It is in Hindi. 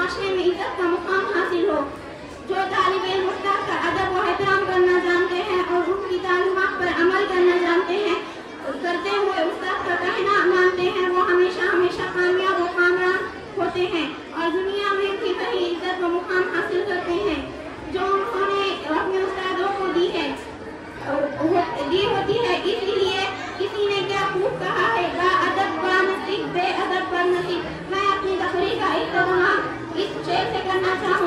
माशरे में इज्जत का मुकाम हासिल हो। जो तालिब इल्म उस्ताद का अदब व एहतराम करना जानते हैं और उनकी तालीमात पर अमल करना जानते हैं, करते हुए उस्ताद का कहना मानते हैं, वो हमेशा हमेशा कामयाब व कामयाब होते हैं और दुनिया में भी सही इज्जत व मुकाम हासिल करते हैं जो उन्होंने अपने उस्तादों को दी होती है। इसलिए किसी ने क्या खूब कहा है, बा अदब बा नसीब, बे अदब बा नसीब। मैं अपनी तकरीर का इख्तिताम इस शेर से करना चाहूँ।